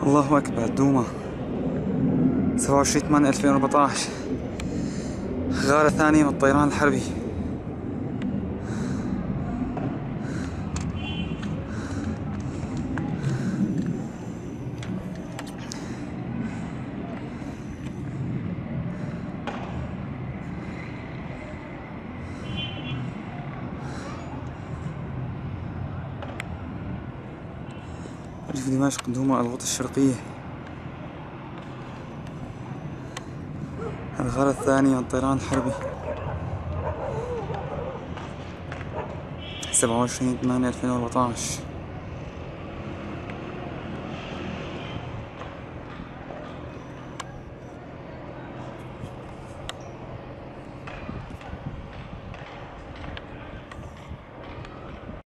الله أكبر. دوما 27/8/2014. غارة ثانية من الطيران الحربي. ريف دمشق، دوما الغوط الشرقية. الغارة الثانية من الطيران الحربي. 27/8/2014.